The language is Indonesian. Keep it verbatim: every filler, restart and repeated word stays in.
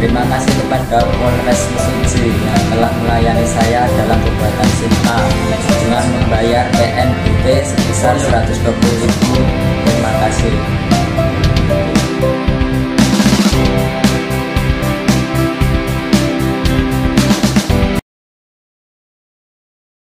Terima kasih kepada Polres Mesuji yang telah melayani saya dalam pembuatan SIM A dengan membayar P N B P sebesar seratus dua puluh ribu. Terima kasih.